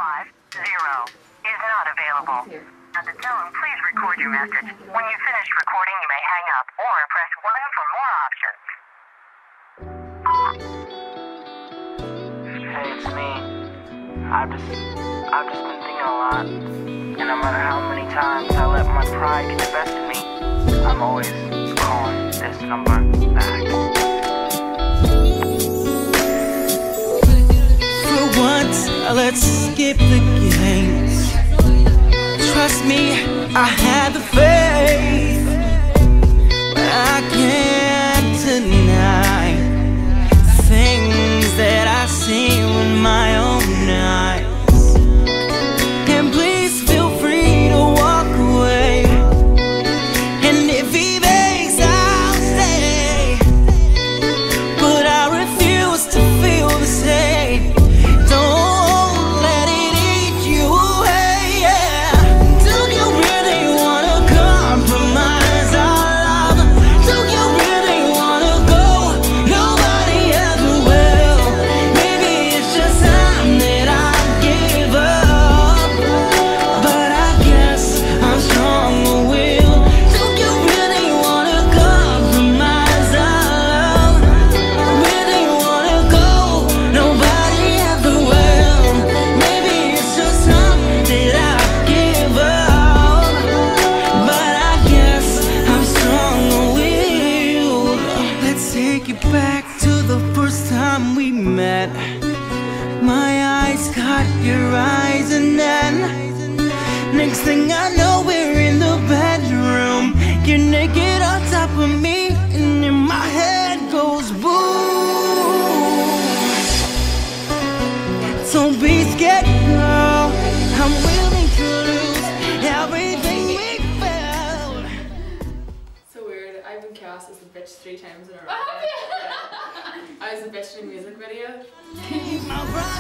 is not available. At the tone, please record your message. When you've finished recording, you may hang up or press 1 for more options. Hey, it's me. I've just been thinking a lot. And no matter how many times I let my pride get the best of me, I'm always calling this number back. For once, let's skip the games. Trust me, I had the faith, but I can't deny things that I see with my own eyes. And please feel free to walk away. And if he begs, I'll stay. But I refuse to feel the same. Don't let it eat you away, yeah. Do you really wanna compromise our love? Do you really wanna go? Nobody ever will. Maybe it's just time that I give up. But I guess I'm strong-willed. Do you really wanna compromise our love? Really wanna go? Nobody ever will. Maybe it's just time that I give up. But I guess I'm strong-willed. Let's take it back to the first time we met. My eyes caught your eyes, and then next thing I know, we're in the bedroom. You're naked on top of me, and in my head goes boom. Don't be scared, girl. I'm willing to lose everything we felt. So weird. I've been cast as the bitch 3 times in a row. I was the bitch in a music video. Keep my